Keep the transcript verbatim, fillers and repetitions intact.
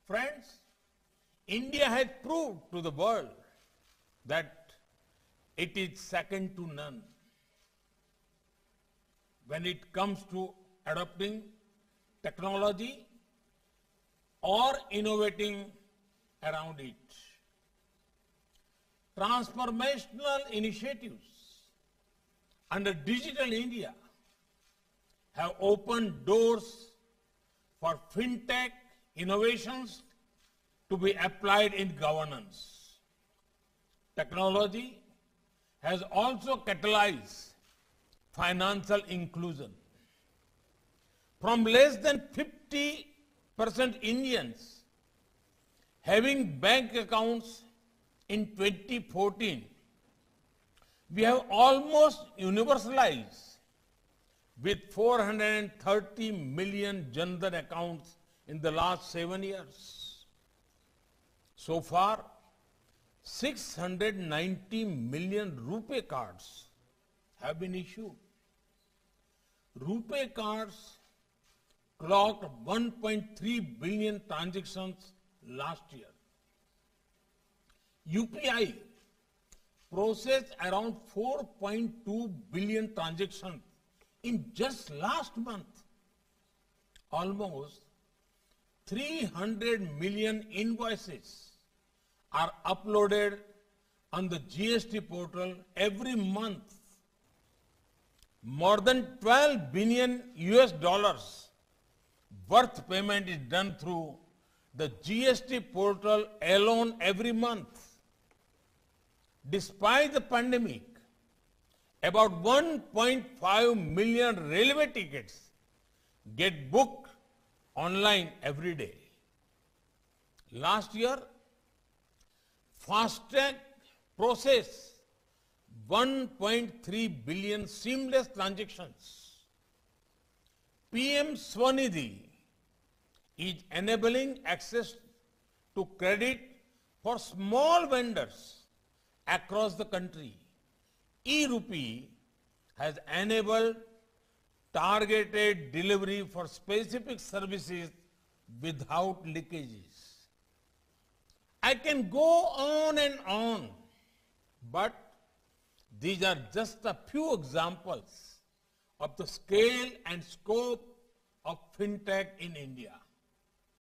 Friends, India has proved to the world that it is second to none when it comes to adopting technology or innovating around it. Transformational initiatives under Digital India have opened doors for fintech innovations to be applied in governance. Technology has also catalyzed financial inclusion. From less than fifty percent Indians having bank accounts in twenty fourteen, we have almost universalized with four hundred thirty million Jan Dhan accounts in the last seven years. So far, six hundred ninety million RuPay cards have been issued. RuPay cards clocked one point three billion transactions last year. U P I processed around four point two billion transactions in just last month. Almost three hundred million invoices are uploaded on the G S T portal every month. More than twelve billion U S dollars worth payment is done through the G S T portal alone every month. Despite the pandemic, about one point five million railway tickets get booked online every day. Last year, FASTag processed one point three billion seamless transactions. P M Swanidhi is enabling access to credit for small vendors across the country. E-Rupee has enabled targeted delivery for specific services without leakages. I can go on and on, but these are just a few examples of the scale and scope of fintech in India.